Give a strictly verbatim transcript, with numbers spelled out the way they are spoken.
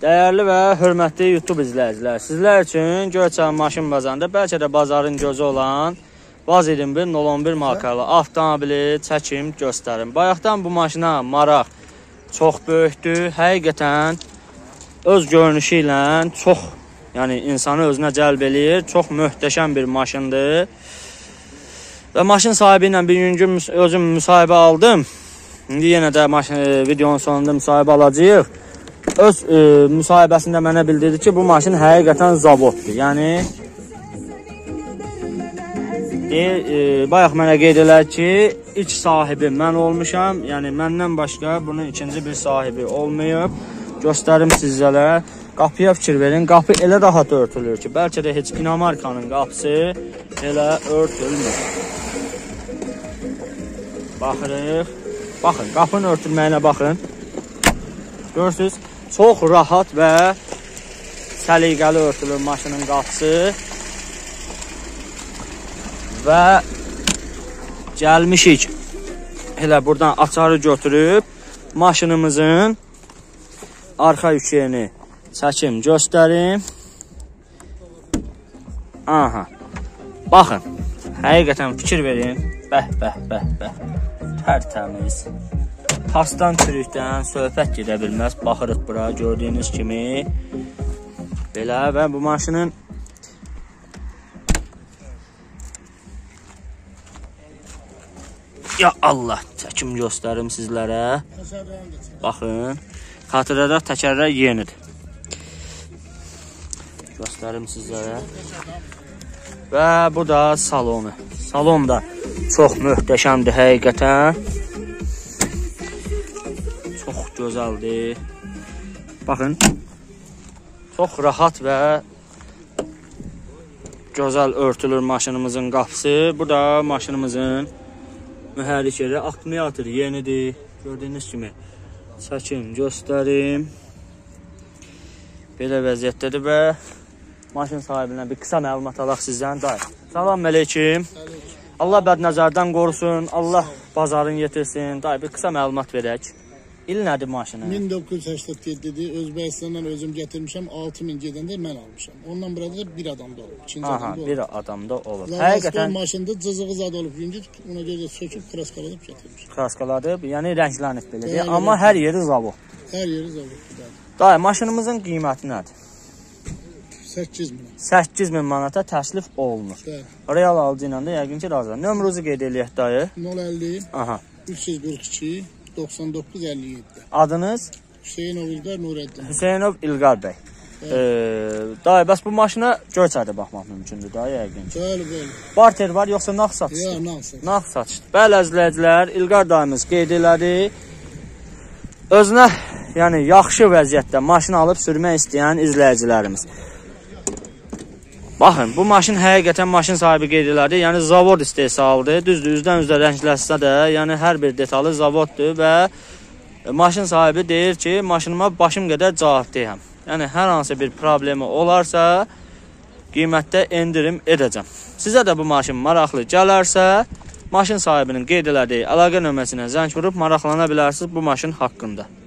Dəyərli və hörmətli YouTube izləyicilər, sizlər üçün Göyçay maşın bazarında bəlkə də bazarın gözü olan Vaz iyirmi bir nol on bir markalı avtomobili çəkim göstərim. Bayaqdan bu maşına maraq çox böyükdür. Həqiqətən öz görünüşü ilə çox, yəni insanı özünə cəlb eləyir. Çox möhtəşəm bir maşındır. Və maşın sahibi ilə bir gün özüm müsahibə aldım. İndi yenə də maşın, videonun sonunda müsahibə alacağıq. Öz e, müsahibəsində mənə bildirdi ki, bu maşın həqiqətən zavoddur. Yəni e, e, bayaq mənə qeyd elər ki, ilk sahibi mən olmuşam. Yəni məndən başqa bunun ikinci bir sahibi olmayıb. Göstərim sizlərə. Qapıya fikir verin. Qapı elə rahat örtülür ki, bəlkə də heç İnamarkanın qapısı elə örtülmür. Baxırıq. Baxın, qapının örtülməyinə baxın. Görürsünüz, çox rahat və səliqəli örtülür maşının qapısı. Və gəlmişik. Elə buradan açarı götürüb maşınımızın arxa yükəyini çəkim göstərim. Aha. Baxın, həqiqətən fikir verin. Bəh, bəh, bəh, bəh. Tərtəmiz. Pasdan çürükdən söhbət gedə bilməz. Baxırıq bura, gördüyünüz kimi. Belə və bu maşının ya Allah, çəkim göstərim sizlərə. Baxın, xatırladaq təkərlər yenidir. Göstərim sizlərə. Və bu da salonu. Salon da çox möhtəşəmdir həqiqətən. Çox gözəldir. Baxın, çox rahat və gözəl örtülür maşınımızın qapısı. Bu da maşınımızın mühərrik yeri, akkumulyator yenidir. Gördüyünüz kimi çəkim göstərim. Belə vəziyyətdədir və maşın sahibindən bir qısa məlumat alaq sizdən. Salam əleykum. Allah bədnəzərdən qorusun. Allah bazarın yetirsin. Dayı bir qısa məlumat verək. İl nədir maşını? min doqquz yüz səksən yeddidir. Özbəkistandan özüm gətirmişəm. altı min gedəndə mən almışam. Ondan burada bir adamda olub. İkinci Aha, adamda olub. bir adamda olub. Həqiqətən maşında cızığı zad olub. Yüngül ona görə söküb kraskaladıb gətirmişəm. Kraskaladıb, yəni rənglənib belədir. Amma hər yeri zavod. Hər yeri zavoddur. Dayı, maşınımızın qiyməti nədir? səkkiz min. səkkiz min manata təklif olunur. Bəli. Real alıcı ilə də yəqin ki razı. Nömrənizi qeyd eləyək dayı. nol əlli Aha. üç yüz qırx iki doxsan doqquz əlli yeddi. Adınız? Hüseynov İlqar Nureddin. Hüseynov İlqar bəy. Ee, dayı, bəs bu maşına Göyçayda baxmaq mümkündür dayı yəqin ki. Bəli, bəli. Barter var yoxsa nağd satışdır? Ya, nağd satışdır. Nağd satışdır. Bəli əzizləyicilər, İlqar dayımız qeyd elədi. Özünə, yəni yaxşı vəziyyətdə maşın alıb sürmək istəyən izləyicilərimiz. Baxın, bu maşın həqiqətən maşın sahibi qeyd elədi. Yəni zavod istehsalıdır. Düzdür, üzdən üzdə rəngləşsə də, yəni hər bir detalı zavoddur və maşın sahibi deyir ki, maşınıma başım qədər cavabdeyəm. Yəni hər hansı bir problemi olarsa, qiymətdə endirim edəcəm. Sizə də bu maşın maraqlı gələrsə, maşın sahibinin qeyd elədiyi əlaqə nömrəsinə zəng vurub maraqlana bilərsiniz bu maşın haqqında.